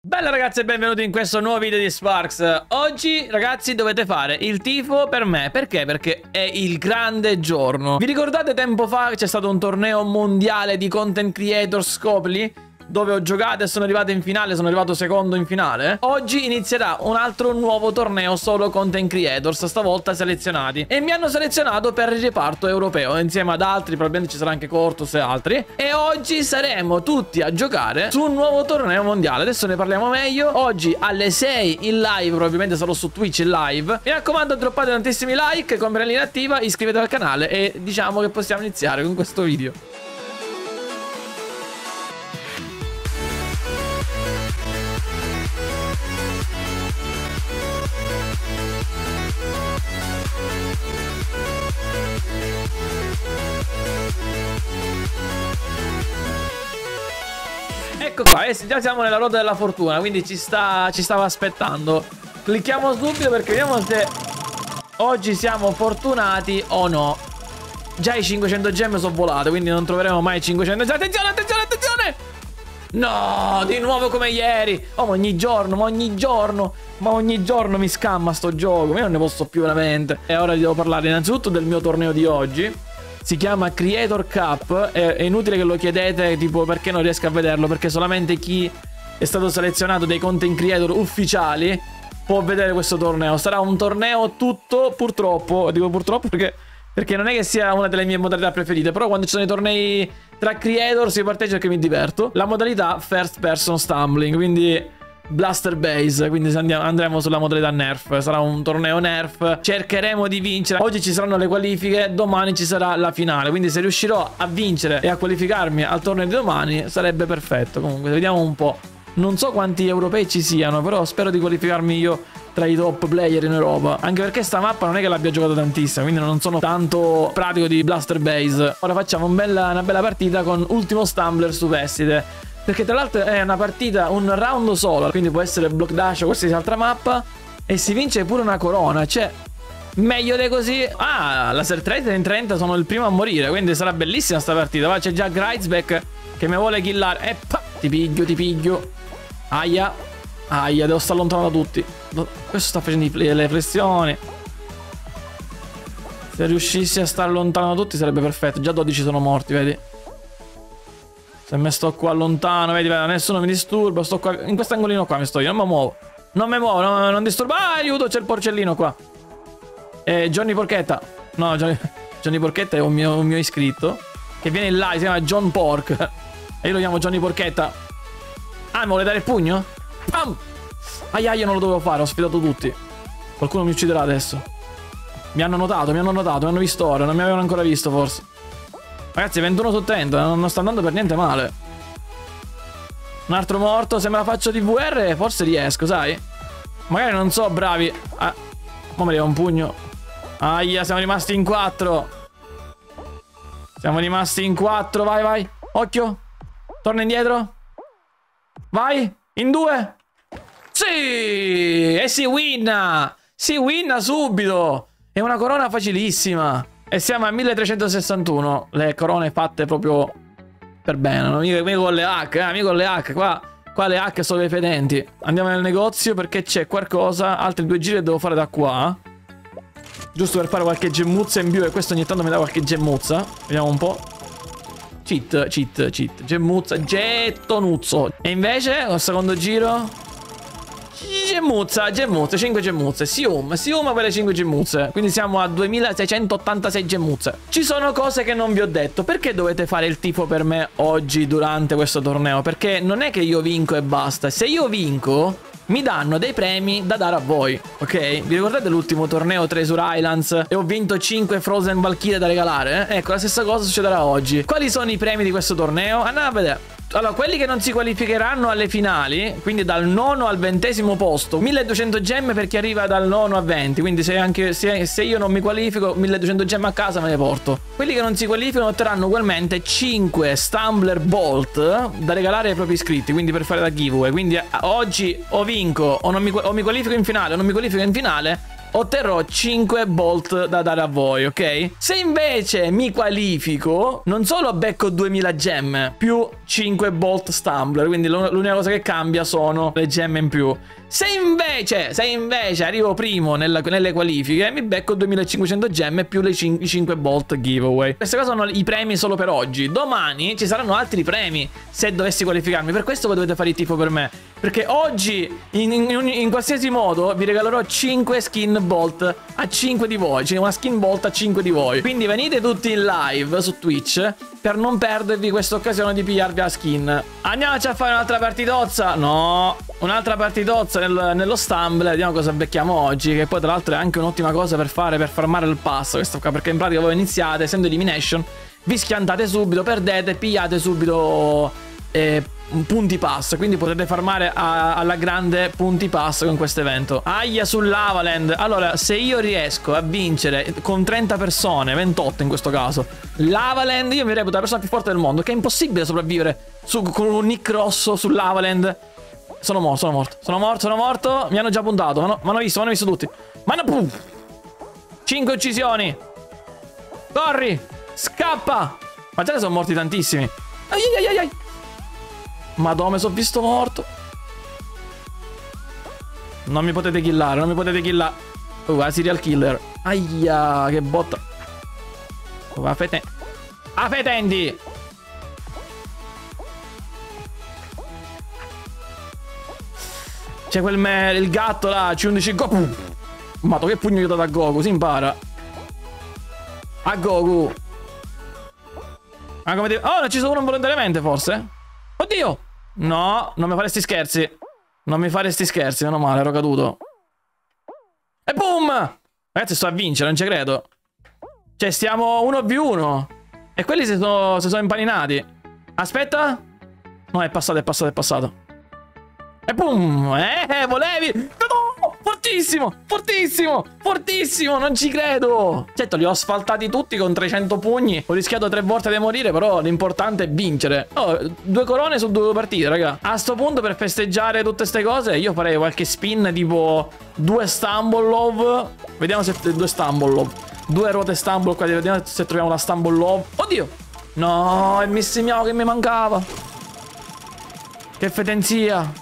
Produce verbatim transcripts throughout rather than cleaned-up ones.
Bella ragazzi e benvenuti in questo nuovo video di Sparks. Oggi ragazzi dovete fare il tifo per me. Perché? Perché è il grande giorno. Vi ricordate tempo fa che c'è stato un torneo mondiale di content creator Scopely, dove ho giocato e sono arrivato in finale, sono arrivato secondo in finale? Oggi inizierà un altro nuovo torneo solo content creators, stavolta selezionati. E mi hanno selezionato per il reparto europeo, insieme ad altri, probabilmente ci sarà anche Cortus e altri. E oggi saremo tutti a giocare su un nuovo torneo mondiale. Adesso ne parliamo meglio. Oggi alle sei in live, probabilmente sarò su Twitch in live. Mi raccomando, droppate tantissimi like, campanellina attiva, iscrivetevi al canale e diciamo che possiamo iniziare con questo video. Ecco qua, eh, già siamo nella ruota della fortuna, quindi ci, sta, ci stava aspettando. Clicchiamo subito perché vediamo se oggi siamo fortunati o no. Già i cinquecento gemme sono volate, quindi non troveremo mai cinquecento. Attenzione, attenzione, attenzione! No, di nuovo come ieri. Oh, ma ogni giorno, ma ogni giorno Ma ogni giorno mi scamma sto gioco. Io non ne posso più veramente. E ora vi devo parlare innanzitutto del mio torneo di oggi. Si chiama Creator Cup. È, è inutile che lo chiedete, tipo, perché non riesco a vederlo, perché solamente chi è stato selezionato dei content creator ufficiali può vedere questo torneo. Sarà un torneo tutto, purtroppo, dico purtroppo perché, perché non è che sia una delle mie modalità preferite, però quando ci sono i tornei tra creators io partecipo perché mi diverto. La modalità First Person Stumbling, quindi Blaster Base, quindi andiamo, andremo sulla modalità Nerf. Sarà un torneo Nerf, cercheremo di vincere. Oggi ci saranno le qualifiche, domani ci sarà la finale, quindi se riuscirò a vincere e a qualificarmi al torneo di domani sarebbe perfetto. Comunque vediamo un po'. Non so quanti europei ci siano, però spero di qualificarmi io tra i top player in Europa, anche perché sta mappa non è che l'abbia giocata tantissimo, quindi non sono tanto pratico di Blaster Base. Ora facciamo un bella, una bella partita con Ultimo Stumbler su Vestite, perché tra l'altro è una partita, un round solo, quindi può essere Block Dash o qualsiasi altra mappa, e si vince pure una corona. Cioè, meglio di così. Ah, laser trenta in trenta sono il primo a morire, quindi sarà bellissima sta partita. Va, c'è già Greizbeck che mi vuole killare. E pa, ti piglio, ti piglio. Aia, aia, devo stare lontano da tutti. Questo sta facendo le flessioni. Se riuscissi a stare lontano da tutti sarebbe perfetto. Già dodici sono morti, vedi? Se me sto qua lontano, vedi, vedi, nessuno mi disturba. Sto qua, in questo angolino qua mi sto io, non mi muovo. Non mi muovo, non, non disturba. Ah, aiuto, c'è il porcellino qua. Eh, Johnny Porchetta. No, Johnny, Johnny Porchetta è un mio, un mio iscritto che viene in live, si chiama John Pork. E io lo chiamo Johnny Porchetta. Ah, mi vuole dare il pugno? Pam! Aia, io non lo dovevo fare, ho sfidato tutti. Qualcuno mi ucciderà adesso. Mi hanno notato, mi hanno notato, mi hanno visto ora, non mi avevano ancora visto forse. Ragazzi, ventuno su trenta, non sta andando per niente male. Un altro morto, se me la faccio di V R forse riesco, sai? Magari non so, bravi. Ah, ma mi arriva un pugno. Aia, siamo rimasti in quattro. Siamo rimasti in quattro, vai, vai. Occhio. Torna indietro. Vai, in due. Sì, e si winna. Si winna subito. È una corona facilissima. E siamo a milletrecentosessantuno. Le corone fatte proprio per bene, no? Mica, mica con le hack, eh? Mica con le hack. Qua, qua le hack sono le fedenti. Andiamo nel negozio perché c'è qualcosa. Altri due giri devo fare da qua, giusto per fare qualche gemmuzza in più. E questo ogni tanto mi dà qualche gemmuzza. Vediamo un po'. Cheat, cheat, cheat. Gemmuzza, gettonuzzo. E invece, al secondo giro, Gemmuzza, gemmuzze, cinque gemmuzze. Sium, sium per le cinque gemmuzze. Quindi siamo a duemilaseicentottantasei gemmuzze. Ci sono cose che non vi ho detto. Perché dovete fare il tifo per me oggi durante questo torneo? Perché non è che io vinco e basta. Se io vinco, mi danno dei premi da dare a voi, ok? Vi ricordate l'ultimo torneo Treasure Islands e ho vinto cinque Frozen Valkyrie da regalare? Ecco, la stessa cosa succederà oggi. Quali sono i premi di questo torneo? Andiamo a vedere. Allora, quelli che non si qualificheranno alle finali, quindi dal nono al ventesimo posto, milleduecento gemme per chi arriva dal nono a venti. Quindi se, anche, se, se io non mi qualifico, milleduecento gemme a casa me le porto. Quelli che non si qualificano otterranno ugualmente cinque Stumbler Bolt da regalare ai propri iscritti, quindi per fare da giveaway. Quindi oggi o vinco o, non mi, o mi qualifico in finale o non mi qualifico in finale, otterrò cinque bolt da dare a voi, ok? Se invece mi qualifico, non solo becco duemila gemme più cinque bolt stumbler, quindi l'unica cosa che cambia sono le gemme in più. Se invece, se invece arrivo primo nella, nelle qualifiche, mi becco duemilacinquecento gemme più le cinque bolt giveaway. Queste cose sono i premi solo per oggi. Domani ci saranno altri premi se dovessi qualificarmi. Per questo voi dovete fare il tifo per me, perché oggi in, in, in qualsiasi modo vi regalerò cinque skin bolt a cinque di voi. Cioè una skin bolt a cinque di voi. Quindi venite tutti in live su Twitch per non perdervi questa occasione di pigliarvi la skin. Andiamoci a fare un'altra partitozza. No, un'altra partitozza nel, nello Stumble. Vediamo cosa becchiamo oggi, che poi tra l'altro è anche un'ottima cosa per fare, per farmare il pass questo qua, perché in pratica voi iniziate, essendo elimination, vi schiantate subito, perdete, pigliate subito eh, punti pass, quindi potete farmare a, alla grande punti pass con questo evento. Aia sull'Avaland. Allora, se io riesco a vincere con trenta persone, ventotto in questo caso, l'Avaland, io mi reputo la persona più forte del mondo, che è impossibile sopravvivere su, con un nick rosso sull'Avaland. Sono morto, sono morto, sono morto, sono morto. Mi hanno già puntato, mi hanno visto, mi hanno visto tutti. Ma no, cinque uccisioni. Corri, scappa. Ma già ne sono morti tantissimi. Ai ai ai ai. Madonna, mi sono visto morto. Non mi potete killare, non mi potete killare. Uh, la serial killer. Aia, che botta. Uh, affete... Affetendi. C'è quel me... il gatto là, C undici Goku. Madonna, che pugno gli ho dato a Goku, si impara. A Goku. Ah, come devo... Oh, non ci sono uno involontariamente, forse? Oddio. No, non mi faresti scherzi. Non mi faresti scherzi, meno male, ero caduto. E boom! Ragazzi, sto a vincere, non ci credo. Cioè, stiamo uno vu uno. E quelli si sono, si sono impaninati. Aspetta. No, è passato, è passato, è passato. E boom! Eh, volevi? No! Fortissimo! Fortissimo! Fortissimo! Non ci credo! Certo, li ho asfaltati tutti con trecento pugni. Ho rischiato tre volte di morire, però l'importante è vincere. Oh, due corone su due partite, raga. A sto punto, per festeggiare tutte queste cose, io farei qualche spin tipo due Stumble Love. Vediamo se... Due Stumble Love. Due ruote Stumble qua. Vediamo se troviamo la Stumble Love. Oddio! No, è Missy Miao che mi mancava. Che fetenzia.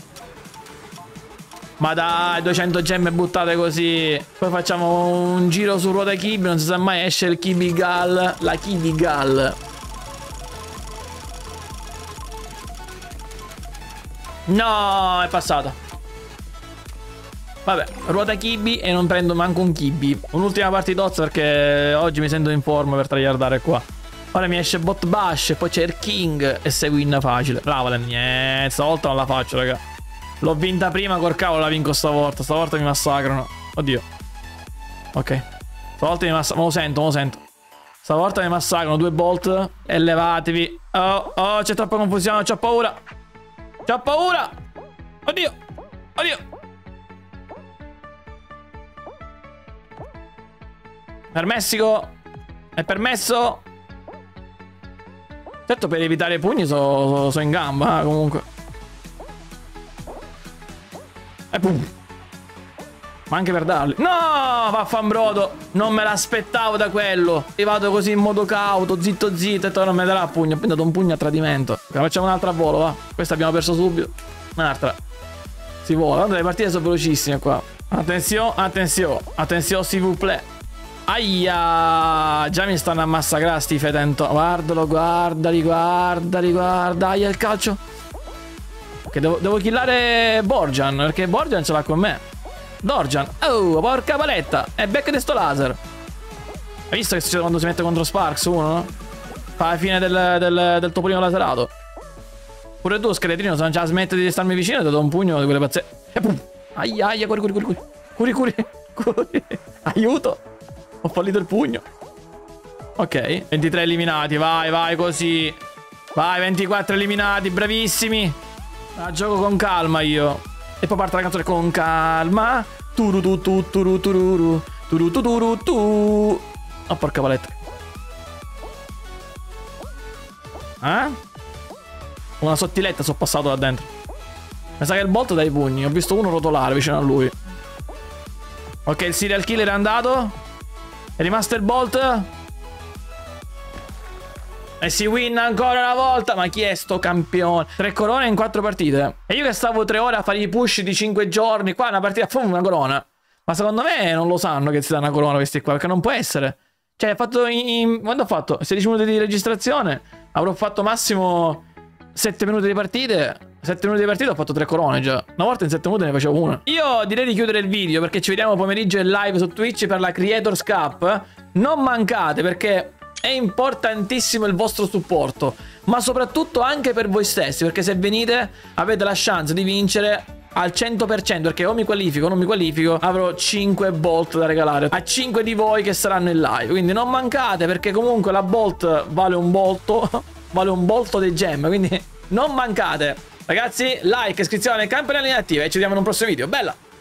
Ma dai, duecento gemme buttate così. Poi facciamo un giro su ruota Kibi. Non si sa mai, esce il Kibi Gal. La Kibi Gal. No, è passata. Vabbè, ruota Kibi e non prendo manco un Kibi. Un'ultima partitozza perché oggi mi sento in forma per tragliardare qua. Ora mi esce Bot Bash e poi c'è il King e sei win facile. Brava, niente, stavolta non la faccio, raga. L'ho vinta prima, col cavolo la vinco stavolta. Stavolta mi massacrano. Oddio. Ok. Stavolta mi massacrano. Me lo sento, me lo sento. Stavolta mi massacrano. Due bolt. E levatevi. Oh, oh, c'è troppa confusione. C'ho paura. C'ho paura. Oddio. Oddio. Per Messico. È permesso. Certo, per evitare i pugni sono so in gamba, eh, comunque. E boom. Ma anche per darli. No, vaffanbrodo. Non me l'aspettavo da quello. Arrivato così in modo cauto, zitto zitto. E poi non mi darà pugno. Ho dato un pugno a tradimento. Facciamo un'altra a volo, va. Questa abbiamo perso subito. Un'altra. Si vola. Tanto le partite sono velocissime qua. Attenzione, attenzione. Attenzione, s'il vous plaît. Aia. Già mi stanno a massacrare sti fetento. Guardalo, guardali, guardali, guarda. Aia, il calcio. Che devo, devo killare Borjan, perché Borjan ce l'ha con me. Dorjan. Oh, porca paletta. E becca di sto laser. Hai visto che succede quando si mette contro Sparks uno, no? Fa la fine del, del, del topolino laserato. Pure tu, scheletrino, se non ce la smetti di starmi vicino, ti do un pugno di quelle pazze. E pum. Aia, aia, curi, curi, curi, curi. Curi, curi, curi. Aiuto. Ho fallito il pugno. Ok, ventitré eliminati. Vai, vai, così. Vai, ventiquattro eliminati, bravissimi. La gioco con calma io. E poi parte la canzone con calma. Turu tu tu turu tururu. Turu tu turu tu. Oh, porca paletta. Eh? Una sottiletta sono passato là dentro. Mi sa che il bot dai pugni. Ho visto uno rotolare vicino a lui. Ok, il serial killer è andato. È rimasto il Bolt. E si win ancora una volta. Ma chi è sto campione? Tre corone in quattro partite. E io che stavo tre ore a fare i push di cinque giorni. Qua una partita, pum, una corona. Ma secondo me non lo sanno che si dà una corona questi qua, perché non può essere. Cioè, ho fatto in, in... quando ho fatto? sedici minuti di registrazione. Avrò fatto massimo sette minuti di partite. sette minuti di partita ho fatto tre corone già. Una volta in sette minuti ne facevo una. Io direi di chiudere il video, perché ci vediamo pomeriggio in live su Twitch per la Creators Cup. Non mancate, perché è importantissimo il vostro supporto, ma soprattutto anche per voi stessi, perché se venite avete la chance di vincere al cento per cento, perché o mi qualifico o non mi qualifico avrò cinque Bolt da regalare a cinque di voi che saranno in live. Quindi non mancate, perché comunque la Bolt vale un bolto vale un bolto dei gem, quindi non mancate. Ragazzi, like, iscrizione, campanella inattiva e ci vediamo in un prossimo video. Bella!